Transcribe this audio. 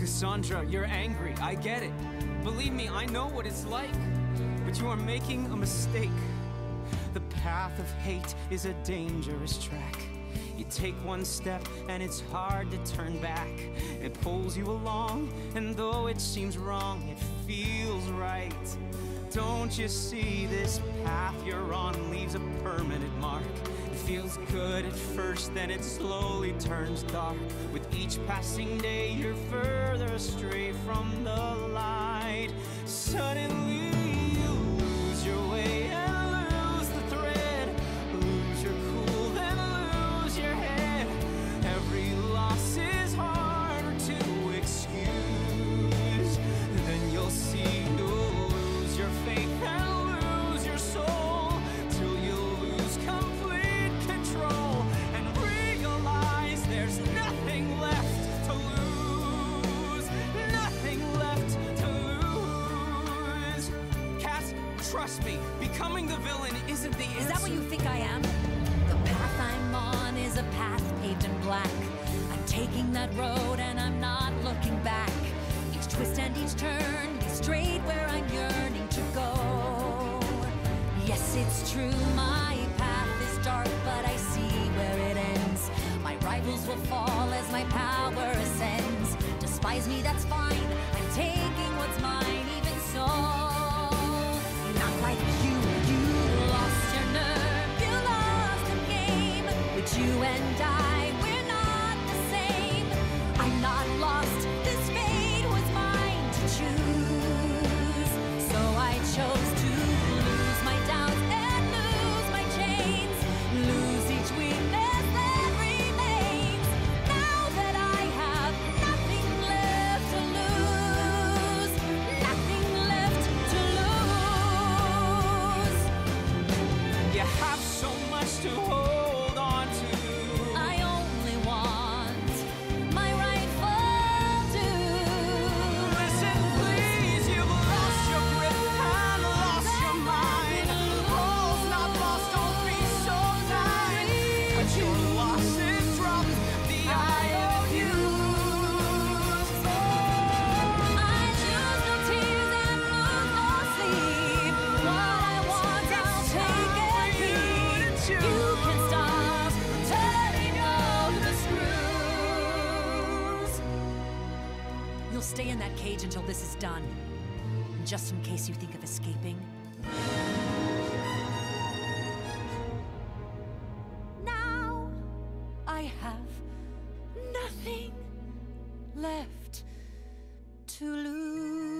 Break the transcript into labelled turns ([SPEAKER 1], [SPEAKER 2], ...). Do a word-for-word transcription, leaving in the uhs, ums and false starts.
[SPEAKER 1] Cassandra, you're angry, I get it. Believe me, I know what it's like. But you are making a mistake. The path of hate is a dangerous track. You take one step and it's hard to turn back. It pulls you along, and though it seems wrong, it feels right. Don't you see this path you're on leaves a permanent mark? It feels good at first, then it slowly turns dark. With each passing day, you're further astray from the light. Suddenly, you lose your way and lose the thread. Lose your cool, then lose your head. Every loss is harder to excuse. Then you'll see you'll lose your faith and lose your soul, till you lose complete control and realize there's nothing left to lose. Nothing left to lose. Cass, trust me, becoming the villain isn't the answer.
[SPEAKER 2] Is that what you think I am? The path I'm on is a path paved in black. I'm taking that road and I'm not looking back. Each twist and each turn leads straight where I'm yearning to go. Yes, it's true, my path is dark, but I see where it ends. My rivals will fall as my power ascends. Despise me, that's fine, I'm taking what's mine, even so. Not like you, you lost your nerve, you lost the game. But you and I, we're not the same. I'm not lost, this fate was mine to choose. So I chose to lose my doubts and lose my chains, lose each weakness that remains. Now that I have nothing left to lose, nothing left to lose.
[SPEAKER 1] You have so much to hold on to.
[SPEAKER 2] I only want my rightful due.
[SPEAKER 1] Listen, please, you've lost your grip and lost your mind. All's not lost, don't be so blind. But your losses drop the eye of you.
[SPEAKER 2] I choose no tears and lose no sleep. What I want, I'll take and keep. You can stop turning of the screws. You'll stay in that cage until this is done. And just in case you think of escaping. Now I have nothing left to lose.